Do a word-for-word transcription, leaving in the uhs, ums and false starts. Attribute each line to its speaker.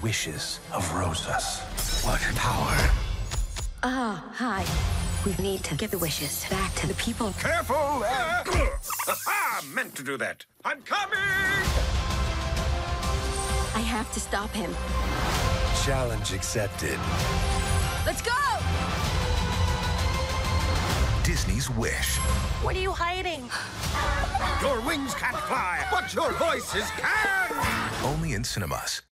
Speaker 1: wishes of Rosas. What power!
Speaker 2: Ah, hi. We need to get the wishes back to the people.
Speaker 3: Careful! Uh, I meant to do that. I'm coming!
Speaker 2: I have to stop him.
Speaker 1: Challenge accepted.
Speaker 2: Let's go!
Speaker 1: Disney's Wish.
Speaker 2: What are you hiding?
Speaker 3: Your wings can't fly, but your voices can!
Speaker 1: Only in cinemas.